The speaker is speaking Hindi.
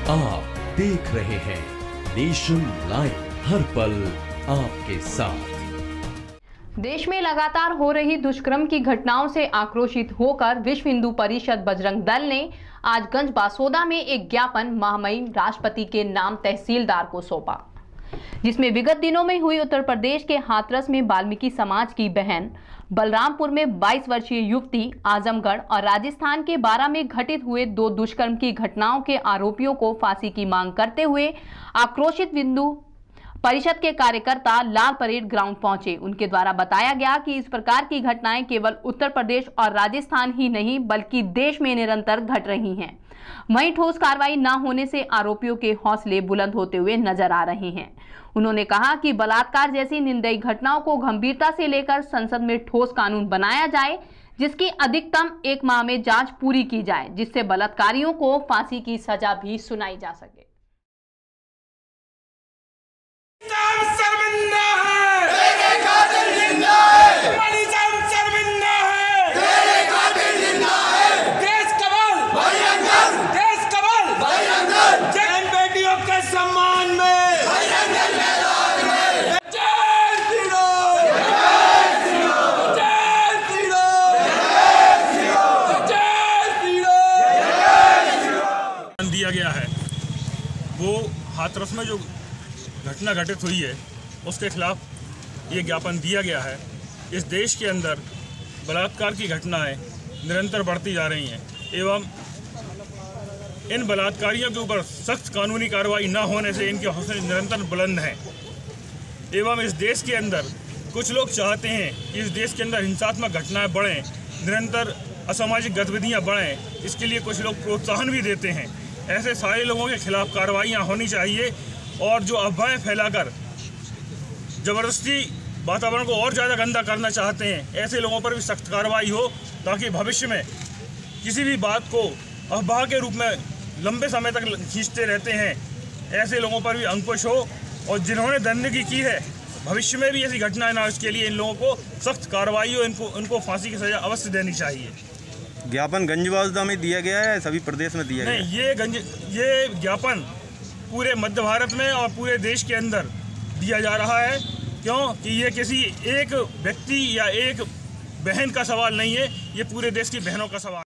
आप देख रहे हैं नेशन लाइव, हर पल आपके साथ। देश में लगातार हो रही दुष्कर्म की घटनाओं से आक्रोशित होकर विश्व हिंदू परिषद बजरंग दल ने आज गंज बासोदा में एक ज्ञापन महामहिम राष्ट्रपति के नाम तहसीलदार को सौंपा, जिसमें विगत दिनों में हुई उत्तर प्रदेश के हाथरस में वाल्मीकि समाज की बहन, बलरामपुर में 22 वर्षीय युवती, आजमगढ़ और राजस्थान के बारा में घटित हुए 2 दुष्कर्म की घटनाओं के आरोपियों को फांसी की मांग करते हुए आक्रोशित हिंदू परिषद के कार्यकर्ता लाल परेड ग्राउंड पहुंचे। उनके द्वारा बताया गया कि इस प्रकार की घटनाएं केवल उत्तर प्रदेश और राजस्थान ही नहीं बल्कि देश में निरंतर घट रही हैं। वहीं ठोस कार्रवाई न होने से आरोपियों के हौसले बुलंद होते हुए नजर आ रहे हैं। उन्होंने कहा कि बलात्कार जैसी निंदनीय घटनाओं को गंभीरता से लेकर संसद में ठोस कानून बनाया जाए, जिसकी अधिकतम 1 माह में जांच पूरी की जाए, जिससे बलात्कारियों को फांसी की सजा भी सुनाई जा सके। दिया गया है वो हाथरस में जो घटना घटित हुई है उसके खिलाफ ये ज्ञापन दिया गया है। इस देश के अंदर बलात्कार की घटनाएं निरंतर बढ़ती जा रही हैं एवं इन बलात्कारियों के ऊपर सख्त कानूनी कार्रवाई न होने से इनके हौसले निरंतर बुलंद हैं। एवं इस देश के अंदर कुछ लोग चाहते हैं कि इस देश के अंदर हिंसात्मक घटनाएं बढ़ें, निरंतर असामाजिक गतिविधियां बढ़ें। इसके लिए कुछ लोग प्रोत्साहन भी देते हैं। ऐसे सारे लोगों के खिलाफ कार्रवाइयाँ होनी चाहिए और जो अफवाहें फैलाकर ज़बरदस्ती वातावरण को और ज़्यादा गंदा करना चाहते हैं, ऐसे लोगों पर भी सख्त कार्रवाई हो, ताकि भविष्य में किसी भी बात को अफवाह के रूप में लंबे समय तक खींचते रहते हैं, ऐसे लोगों पर भी अंकुश हो और जिन्होंने दंडगी की है भविष्य में भी ऐसी घटनाएं ना हो, इसके लिए इन लोगों को सख्त कार्रवाई हो, इनको फांसी की सज़ा अवश्य देनी चाहिए। ज्ञापन गंज बासोदा में दिया गया है, सभी प्रदेश में दिया गया है? नहीं, ये ज्ञापन पूरे मध्य भारत में और पूरे देश के अंदर दिया जा रहा है। क्यों कि ये किसी एक व्यक्ति या एक बहन का सवाल नहीं है, ये पूरे देश की बहनों का सवाल है।